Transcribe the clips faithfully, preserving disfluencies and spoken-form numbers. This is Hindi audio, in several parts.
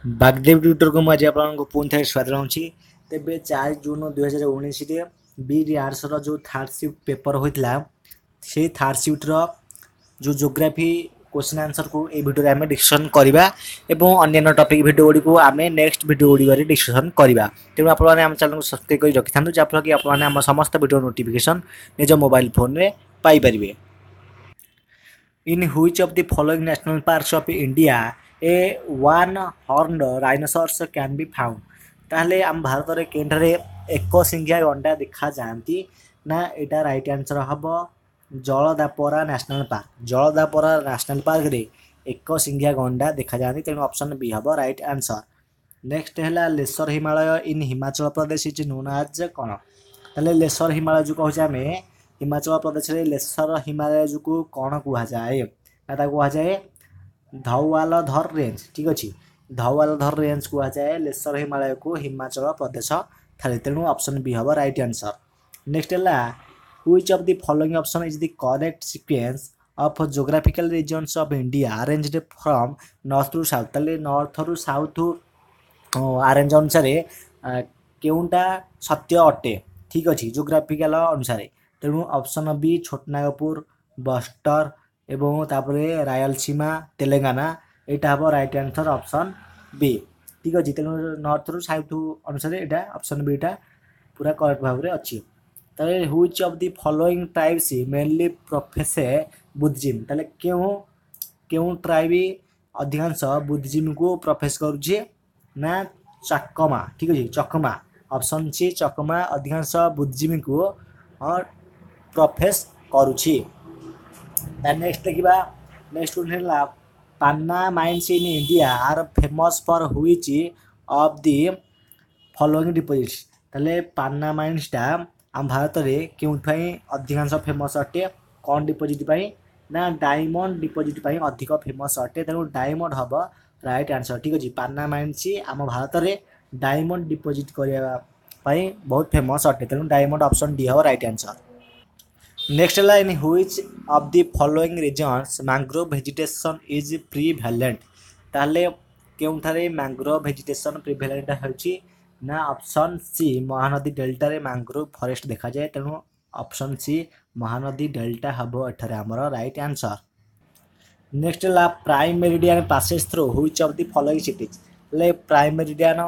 बागदेव ट्विटर को मुझे आपको पुणी थे स्वागत होची। तेबे चार जून दुई हजार उन्नीस बी आर्ट्सर जो थर्ड शिफ्ट पेपर होता से थर्ड शिफ्टर जो जोग्राफी क्वेश्चन आंसर को ए भिडियो आम डिस्कसन करवा और अन्य टॉपिक भिडियो गुड़ी को आम नेक्स्ट भिडियो गुड़ी डिस्कसन करवा। तेणु आप चैनल को सब्सक्राइब कर रखी था जहाँफल कि आप समस्त भिडियो नोटिफिकेशन निज मोबाइल फोन में पाइपर। In which of the following national parks of India a one horned rhinoceros can be found? ताहले आम भारत रे केंद्रे एक सिंघिया गंडा देखा जाती ना एटा राइट आंसर हम Jaldapara national park. Jaldapara national park रे एक सिंघिया गंडा देखा जाती तेणु ऑप्शन बी हम राइट आंसर। नेक्स्ट है lesser Himalaya in Himachal Pradesh is known as कौन? ताहले लेसर हिमालय जो कहूँ आम हिमाचल प्रदेश रे लेसर हिमालय जो को कौन कह जाए ना कह जाए धौवालधर रेंज। ठीक अच्छे धौवालधर रेंज कह जाए लेसर हिमालय को हिमाचल प्रदेश थाली तेणु ऑप्शन बी हम राइट आंसर। नेक्स्ट है which of the following option is the correct sequence of geographical regions of India arranged from north to south. ताले नॉर्थ रु साउथ अरेंज अनुसार केउंटा सत्य अटे। ठीक अच्छे ज्योग्राफिकल अनुसार तेणु ऑप्शन बी छोटनागपुर बस्टर एवं तापरे रायलसीमा तेलंगाना यहाँ हम राइट आंसर ऑप्शन बी। ठीक अच्छे तेणु नॉर्थ रु साउथ अनुसार यहाँ ऑप्शन बी टा पूरा करेक्ट भाव में अच्छी। ताले which of the following tribes mainly profess Buddhism. ताले क्यों क्यों ट्राइब अधिकांश बुद्धिज्म को प्रोफेस करुचे ना चकमा। ठीक अच्छे चकमा ऑप्शन सी चकमा अधिकांश बुद्धिज्म को और प्रोफेस करुची। नेक्स्ट देखा नेक्स्ट है Panna mines in India are famous for which of the following deposits. ताले पान्ना माइन्सटा आम भारत में क्यों अधिकांश फेमस अटे कौन डिपोजिट ना डायमंड डिपोजिट अधिक फेमस अटे तेणु डायमंड हम राइट आंसर। ठीक अच्छे पान्ना माइन्स आम भारत में डायमंड डिपोजिट करने बहुत फेमस अटे तेणु डायमंड ऑप्शन डी हम राइट आंसर। नेक्स्ट है in which of the following regions mangrove vegetation is prevalent. ताहले केउठारे मैंग्रोव वेजिटेशन प्रिवेलेंट होची ना ऑप्शन सी महानदी डेल्टा रे मैंग्रोव फॉरेस्ट देखा जाए तेणु ऑप्शन सी महानदी डेल्टा हम एठारे हमर राइट आंसर। नेक्स्ट है prime meridian passes through which of the following cities. ले प्राइम मेरिडियन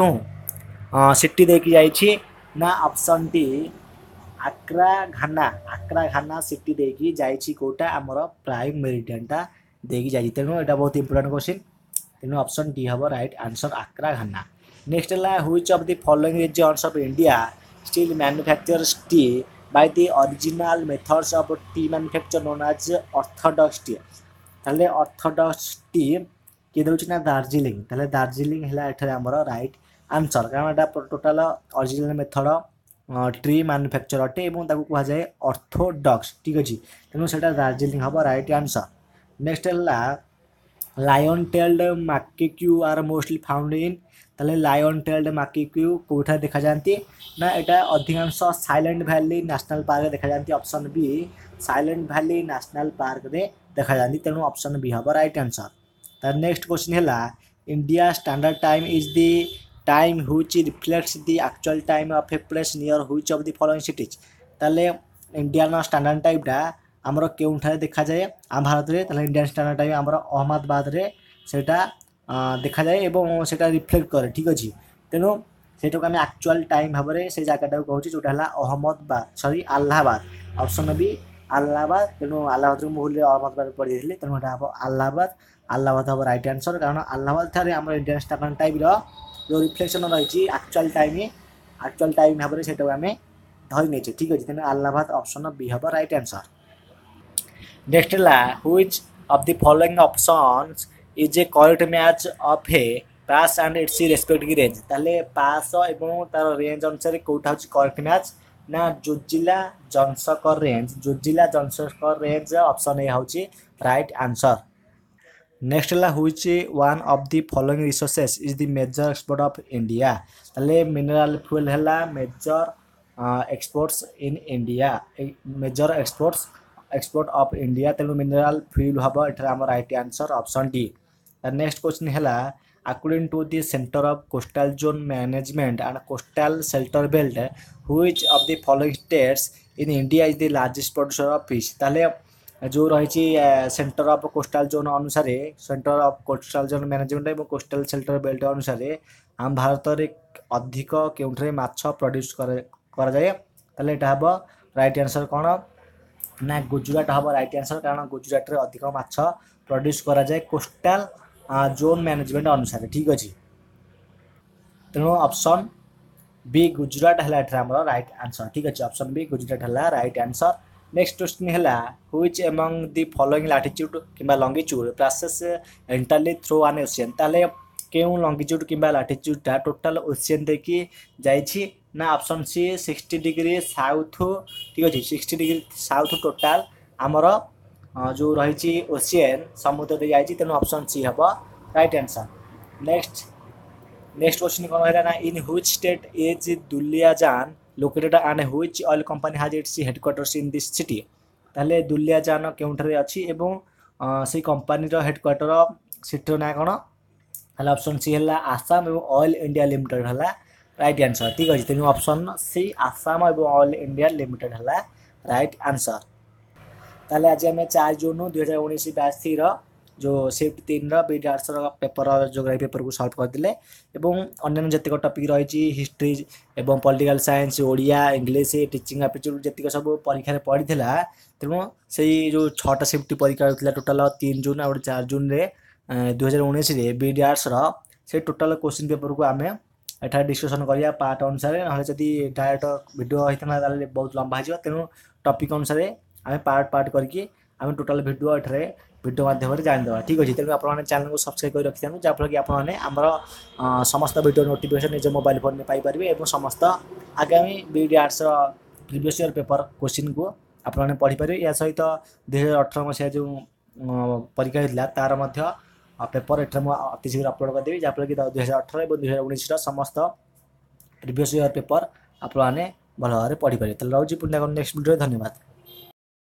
क्यों सिटी देखी जाइए ना option D Accra Ghana Accra Ghana city देखी जाइए कोटा आमर प्राइम मेरिडियनटा देखी जाइए तेणु यहाँ बहुत इंपोर्टेंट क्वेश्चन तेणु ऑप्शन डी हम right answer Accra Ghana. Next है which of the following regions of India still manufacture tea by the original methods of tea manufacture known as orthodox tea. ताहले ऑर्थोडॉक्स टी किए दूसरी ना दार्जिलिंग। ताहले दार्जिलिंग है एठारे हमर राइट आंसर कारण यहाँ टोटाल ओरिजिनल मेथड ट्री मैन्युफैक्चर अटे और कह जाए ऑर्थोडॉक्स। ठीक अच्छे तेणु से दार्जिलिंग हम राइट आंसर। नेक्स्ट है lion tailed macaque are mostly found in. ताले लायन टेल्ड मैकेक्यू कौटा देखा जाती ना यहाँ अधिकांश साइलेंट वैली नेशनल पार्क देखा जाती option B silent valley national park रे देखा जाती तेणु ऑप्शन बी हम राइट आंसर। तार नेक्स्ट क्वेश्चन है India standard time is the time which reflects the actual time of a place near which of the following cities. ताले इंडियन स्टैंडर्ड टाइमटा आमर केउठारे देखा जाए आम भारत में ताले इंडियन स्टैंडर्ड टाइम आमर अहमदाबाद रे सेटा देखा जाए और सेटा रिफ्लेक्ट करे। ठीक अच्छे तेणु से आम एक्चुअल टाइम भाव में से जगटा कहूँ जोटा है Ahmedabad sorry Allahabad option B Allahabad तेणु अलाहाबाद मुझे अहमदाबाद पढ़ी जाइए तेणु यहाँ हम अलाहाबाद अलाहाबाद हम राइट आंसर कारण अलाहाबाद ठारे आम इंडियन स्टैंडर्ड टाइम जो रिफ्लेक्शन रही एक्चुअल टाइम एक्चुअल टाइम भाव में से आम धरी नहीं। ठीक अच्छे तेणु अलाहाबाद ऑप्शन बी हम राइट आंसर। नेक्स्ट है which of the following options is a correct match of a pass and its respective range. ताले पास एवं तार रेंज अनुसार कौटा हूँ करेक्ट मैच ना Zojila Zanskar range Zojila Zanskar range option A हूँ राइट आंसर। नेक्स्ट है which one of the following resources is the major export of India. ताले मिनरल फ्यूल है major exports in India major exports export of India तेणु मिनरल फ्यूल हम एठारे right answer option D. Next question है according to the Center of Coastal Zone Management and Coastal Shelter Belt, which of the following states in India is the largest producer of fish? ताले जो रही सेंटर ऑफ कोस्टल जोन अनुसार centre of coastal zone management और कोस्टल शेल्टर बेल्ट अनुसार आम भारत में अधिक केउठे माछ प्रोड्यूस करा जाए ताले एटा हबो राइट आंसर कौन ना गुजरात हम राइट आंसर कारण गुजरात रे अधिक माछ प्रोड्यूस करा जाए कोस्टल जोन मैनेजमेंट अनुसार ठीक अच्छे तेणु ऑप्शन बी गुजरात है आमर राइट आंसर ठीक अच्छे ऑप्शन बी गुजरात है राइट आंसर नेक्स्ट क्वेश्चन है which among the following latitude किंबा longitude passes entirely through an ocean ताले केउ लॉन्गिट्यूड किंबा लैटिट्यूडटा टोटल ओशियन देखी जाइछि ना option C sixty degree south ठीक अच्छे सिक्सटी डिग्री साउथ टोटाल आमर जो रही ओशियन समुद्र दे जाइछि तेणु ऑप्शन सी हम right answer next next question कौन है ना in which state is Duliajan located and which oil company has its headquarters in this city ताले दुलियाजान केउठरे अछि एवं से कंपनी रो हेडक्वार्टर सिटी ना कोन हला ऑप्शन सी हला आसाम एवं ऑयल इंडिया लिमिटेड हला राइट आंसर ठीक अछि तेनु ऑप्शन सी आसाम एवं ऑयल इंडिया लिमिटेड हला राइट आंसर ताले आज हमें चार जून दुई हजार उन्नीस बैच थ्री जो शिफ्ट तीन BEd arts paper geography paper को सल्व करदे और अन्य जतिक टपिक रही हिस्ट्री एवं political science Odia English teaching aptitude जतिक सब परीक्षा पड़ी तेणु से जो छटा शिफ्ट परीक्षा होता टोटाल तीन जून और चार जून रे दुई हजार उन्नीस बीड आर्ट्स से टोटाल क्वेश्चन पेपर को आम एठार डिस्कसन करिया पार्ट अनुसार ना जदि डायरेक्ट वीडियो होता बहुत लंबा हो तेणु टपिक अनुसार आम पार्ट पार्ट करके आम टोटाल वीडियो एठारे वीडियो माध्यम जानीदेवा ठीक अच्छे तेणु आप चैनल को सब्सक्राइब कर रखी था जहाँफल कि आपने आमर समस्त वीडियो नोटिफिकेशन निज मोबाइल फोन में पाइपर और समस्त आगामी BEd arts previous year paper question को आपने पढ़ीपर या सहित दुई हजार अठर मसीहा जो परीक्षा होता तार पेपर एट अति शीघ्र अपलोड करदेवी जहाँफल कि दुई हजार अठर और दुई हजार उन्नीस समस्त प्रीवियस ईयर पेपर आपने भल भाव में पढ़ीपर रोचे पुण्य नेक्स्ट वीडियो धन्यवाद।